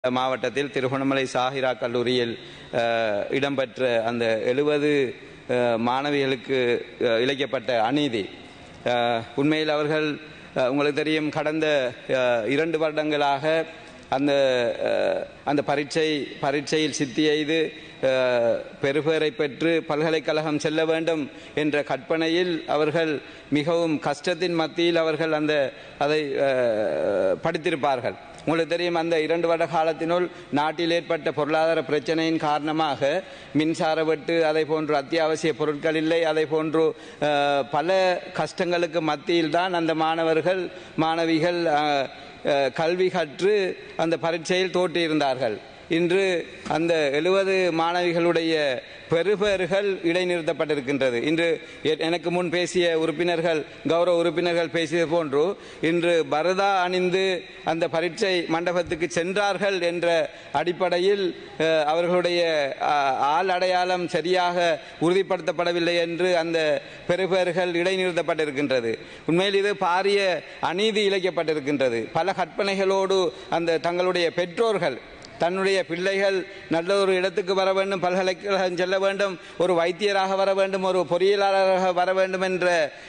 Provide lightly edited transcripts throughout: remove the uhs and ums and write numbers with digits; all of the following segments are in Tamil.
மாவட்டத்தில் திருகோணமலை சாஹிரா கல்லூரியில் இடம்பெற்ற அந்த 70 மாணவிகளுக்கு இழைக்கப்பட்ட அநீதி. உண்மையில் அவர்கள் உங்களுக்கு தெரியும், கடந்த 2 வருடங்களாக அந்த பரீட்சையில் சித்தி எய்து பெறுபேறை பெற்று பல்கலைக்கழகம் செல்ல வேண்டும் என்ற கற்பனையில் அவர்கள் மிகவும் கஷ்டத்தின் மத்தியில் அவர்கள் அதை படித்திருப்பார்கள். உங்களுக்கு தெரியும், அந்த 2 வருட காலத்தினுள் நாட்டில் ஏற்பட்ட பொருளாதார பிரச்சனையின் காரணமாக மின்சார வெட்டு, அதை போன்று அத்தியாவசிய பொருட்கள் இல்லை, அதை போன்று பல கஷ்டங்களுக்கு மத்தியில் தான் அந்த மாணவிகள் கல்வி கற்று அந்த பரீட்சையில் தோற்றியிருந்தார்கள். இன்று அந்த 70 மாணவிகளுடைய பெறுபேறுகள் இடைநிறுத்தப்பட்டிருக்கின்றது. இன்று எனக்கு முன் பேசிய கௌரவ உறுப்பினர்கள் பேசியது போன்று இன்று பரதா அணிந்து அந்த பரீட்சை மண்டபத்துக்கு சென்றார்கள் என்ற அடிப்படையில் அவர்களுடைய ஆள் அடையாளம் சரியாக உறுதிப்படுத்தப்படவில்லை என்று அந்த பெறுபேறுகள் இடைநிறுத்தப்பட்டிருக்கின்றது. உண்மையில் இது பாரிய அநீதி இழைக்கப்பட்டிருக்கின்றது. பல கற்பனைகளோடு தங்களுடைய பெற்றோர்கள் தன்னுடைய பிள்ளைகள் நல்ல ஒரு இடத்துக்கு வர வேண்டும், பல்கலைக்கழகம் செல்ல வேண்டும், ஒரு வைத்தியராக வர வேண்டும், ஒரு பொறியியலாளராக வர வேண்டும் என்ற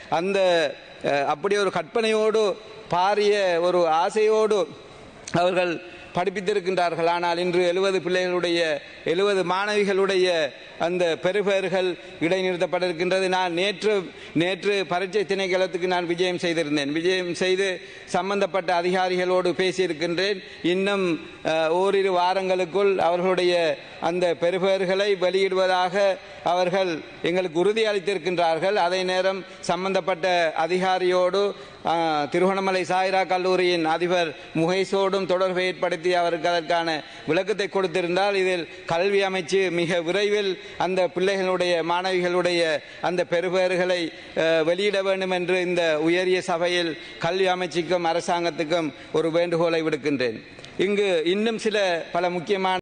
அப்படி ஒரு கற்பனையோடு பாரிய ஒரு ஆசையோடு அவர்கள் படிப்பித்திருக்கின்றார்கள். ஆனால் இன்று 70 மாணவிகளுடைய அந்த பெறுபேறுகள் இடைநிறுத்தப்பட்டிருக்கின்றது. நான் நேற்று பரீட்சை திணைக்களத்துக்கு நான் விஜயம் செய்திருந்தேன். விஜயம் செய்து சம்பந்தப்பட்ட அதிகாரிகளோடு பேசியிருக்கின்றேன். இன்னும் ஓரிரு வாரங்களுக்குள் அவர்களுடைய அந்த பெறுபேறுகளை வெளியிடுவதாக அவர்கள் எங்களுக்கு உறுதி அளித்திருக்கின்றார்கள். அதே நேரம் சம்பந்தப்பட்ட அதிகாரியோடு திருகோணமலை சாஹிரா கல்லூரியின் அதிபர் முகேஷோடும் தொடர்பை ஏற்படுத்தி அவருக்கு அதற்கான விளக்கத்தை கொடுத்திருந்தால் இதில் கல்வி அமைச்சு மிக விரைவில் அந்த மாணவிகளுடைய அந்த பெறுபேறுகளை வெளியிட வேண்டும் என்று இந்த உயரிய சபையில் கல்வி அமைச்சுக்கும் அரசாங்கத்துக்கும் ஒரு வேண்டுகோளை விடுக்கின்றேன். இங்கு இன்னும் பல முக்கியமான